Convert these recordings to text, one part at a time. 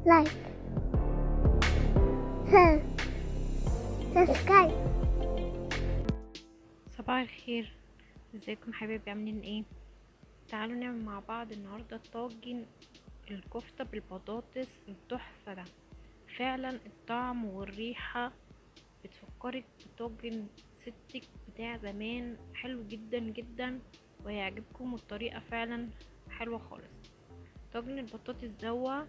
لايك، سبسكرايب. صباح الخير، ازيكم حبايبي؟ عاملين ايه؟ تعالوا نعمل مع بعض النهارده طاجن الكفته بالبطاطس التحفه ده. فعلا الطعم والريحه بتفكرك بطاجن ستك بتاع زمان، حلو جدا جدا وهيعجبكم. الطريقه فعلا حلوه خالص. طاجن البطاطس دوا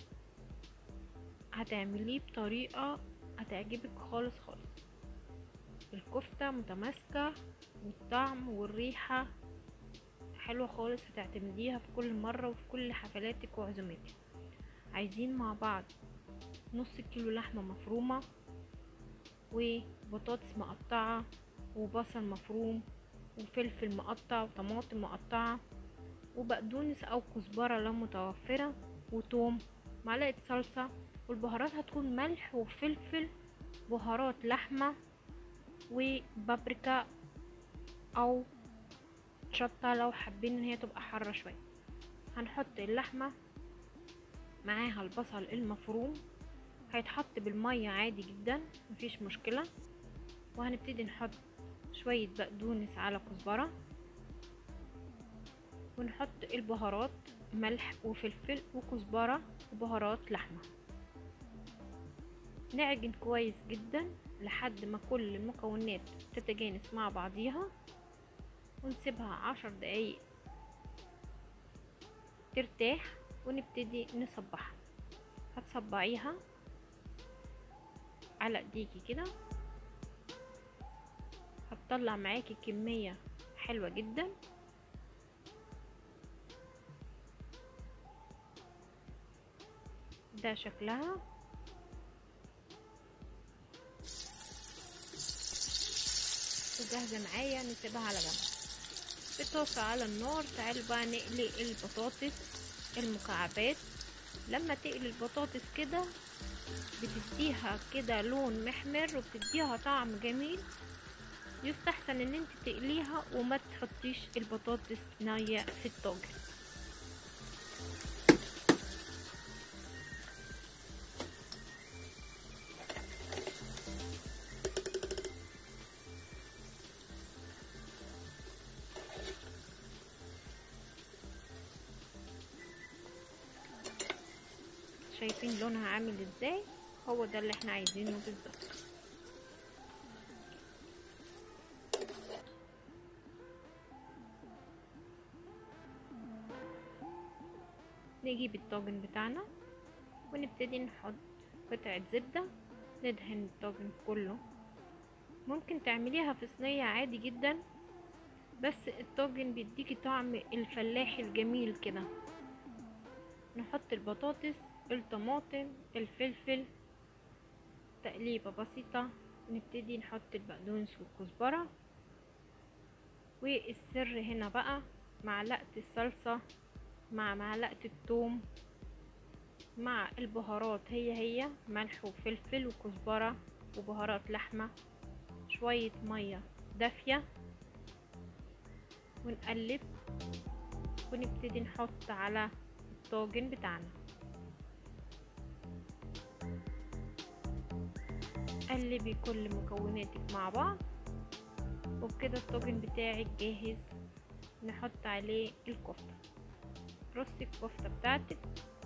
هتعمليه بطريقه هتعجبك خالص خالص. الكفته متماسكه والطعم والريحه حلوة خالص، هتعتمديها في كل مرة وفي كل حفلاتك وعزوماتك. عايزين مع بعض نص كيلو لحمة مفرومة، وبطاطس مقطعة، وبصل مفروم، وفلفل مقطع، وطماطم مقطعة، وبقدونس او كزبرة لو متوفرة، وتوم، معلقة صلصة. والبهارات هتكون ملح وفلفل، بهارات لحمة، وبابريكا او شطة لو حابين ان هي تبقى حارة شوية. هنحط اللحمة معاها البصل المفروم، هيتحط بالمية عادي جدا مفيش مشكلة. وهنبتدي نحط شوية بقدونس على كزبرة، ونحط البهارات ملح وفلفل وكزبرة وبهارات لحمة. نعجن كويس جدا لحد ما كل المكونات تتجانس مع بعضيها، ونسيبها 10 دقايق ترتاح، ونبتدي نصبعها. هتصبعيها على ايديكي كده، هتطلع معاكي كمية حلوة جدا. ده شكلها. وجاهزة معايا، نسيبها على جنب. في طاسة على النار تعالوا بقى نقلي البطاطس المكعبات. لما تقلي البطاطس كده بتديها كده لون محمر وبتديها طعم جميل. يستحسن ان انت تقليها وما تحطيش البطاطس نية في الطاجن. شايفين لونها عامل ازاي؟ هو ده اللي احنا عايزينه بالظبط. نجيب الطاجن بتاعنا ونبتدي نحط قطعة زبدة، ندهن الطاجن كله. ممكن تعمليها في صينية عادي جدا، بس الطاجن بيديكي طعم الفلاحي الجميل كده. نحط البطاطس، الطماطم، الفلفل، تقليبة بسيطة. نبتدي نحط البقدونس والكزبرة. والسر هنا بقى معلقة الصلصة مع معلقة الثوم مع البهارات، هي ملح وفلفل وكزبرة وبهارات لحمة، شوية مية دافية، ونقلب ونبتدي نحط على الطاجن بتاعنا. قلبي كل مكوناتك مع بعض، وبكده الطاجن بتاعك جاهز. نحط عليه الكفتة. رصي الكفتة بتاعتك.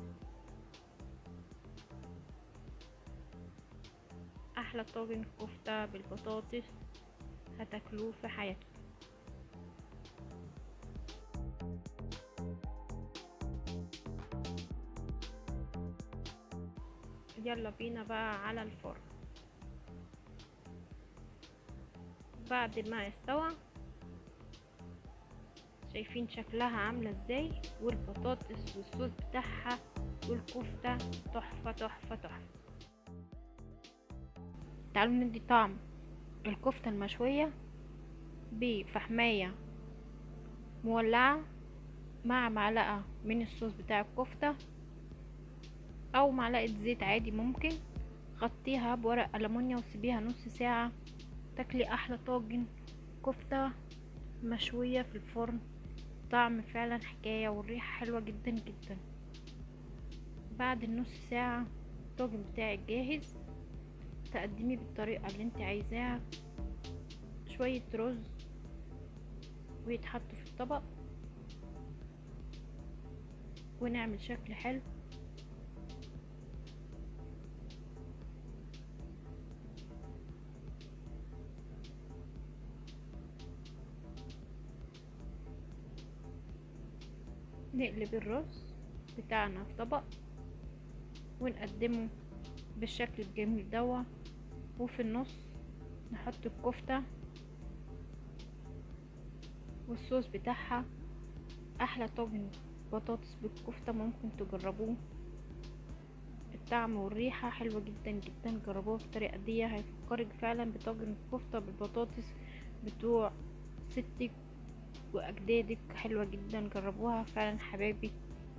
احلى طاجن كفتة بالبطاطس هتاكلوه في حياتكم. يلا بينا بقى على الفرن. بعد ما استوى، شايفين شكلها عاملة ازاي؟ والبطاطس والصوص بتاعها والكفتة تحفة تحفة تحفة. تعالوا ندي طعم الكفتة المشوية بفحماية مولعة مع معلقة من الصوص بتاع الكفتة، او معلقة زيت عادي ممكن. غطيها بورق ألمونيا وسيبيها نص ساعة، تاكلي احلى طاجن كفتة مشوية في الفرن. طعم فعلا حكاية، والريحة حلوة جدا جدا. بعد النص ساعة الطاجن بتاعك جاهز. تقدميه بالطريقة اللي انت عايزاها، شوية رز ويتحطوا في الطبق ونعمل شكل حلو. نقلب الرز بتاعنا في طبق ونقدمه بالشكل الجميل دوا، وفي النص نحط الكفتة والصوص بتاعها. احلى طاجن بطاطس بالكفتة ممكن تجربوه، الطعم والريحة حلوة جدا جدا. جربوها بالطريقة دي، هيفكرك فعلا بطاجن الكفتة بالبطاطس بتوع ستك واجدادك. حلوة جدا، جربوها فعلا حبايبي.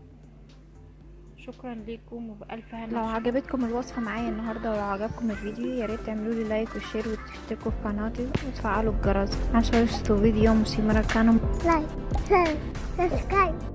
شكرا لكم وبألف هنا. لو عجبتكم الوصفة معايا النهاردة ولو عجبكم الفيديو ياريت تعملوا لي لايك وشير وتشتركوا في قناتي وتفعلوا الجرس عشان يوصلوا فيديو مسيمرة كانوا لايك سبسكرايب.